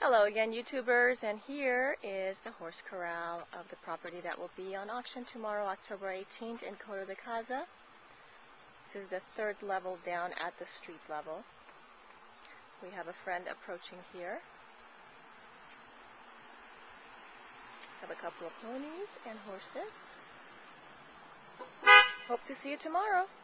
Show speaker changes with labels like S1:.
S1: Hello again, YouTubers, and here is the horse corral of the property that will be on auction tomorrow, October 18th in Coto de Caza. This is the third level down at the street level. We have a friend approaching here. Have a couple of ponies and horses. Hope to see you tomorrow.